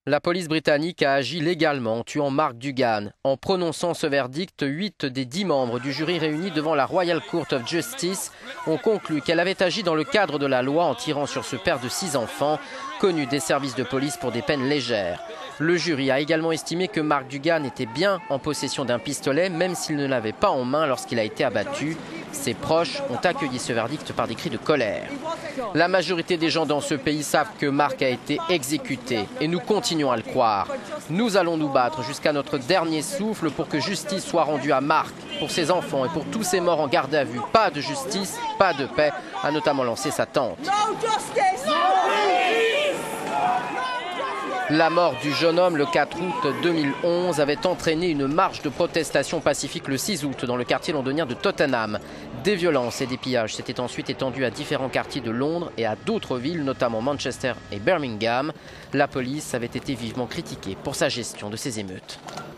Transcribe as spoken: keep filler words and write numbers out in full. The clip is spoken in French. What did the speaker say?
La police britannique a agi légalement en tuant Mark Dugan. En prononçant ce verdict, huit des dix membres du jury réunis devant la Royal Court of Justice ont conclu qu'elle avait agi dans le cadre de la loi en tirant sur ce père de six enfants, connu des services de police pour des peines légères. Le jury a également estimé que Mark Dugan était bien en possession d'un pistolet, même s'il ne l'avait pas en main lorsqu'il a été abattu. Ses proches ont accueilli ce verdict par des cris de colère. La majorité des gens dans ce pays savent que Mark a été exécuté et nous continuons à le croire. Nous allons nous battre jusqu'à notre dernier souffle pour que justice soit rendue à Mark, pour ses enfants et pour tous ces morts en garde à vue. Pas de justice, pas de paix, a notamment lancé sa tante. La mort du jeune homme le quatre août deux mille onze avait entraîné une marche de protestation pacifique le six août dans le quartier londonien de Tottenham. Des violences et des pillages s'étaient ensuite étendus à différents quartiers de Londres et à d'autres villes, notamment Manchester et Birmingham. La police avait été vivement critiquée pour sa gestion de ces émeutes.